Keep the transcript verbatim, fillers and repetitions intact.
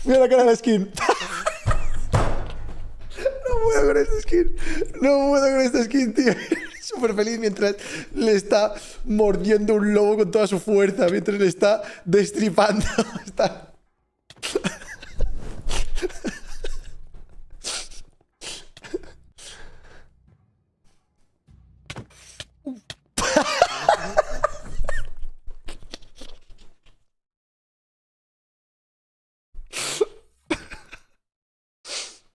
Mira la cara de la skin. No puedo con esta skin. No puedo con esta skin, tío. Súper feliz mientras le está mordiendo un lobo con toda su fuerza. Mientras le está destripando. Está...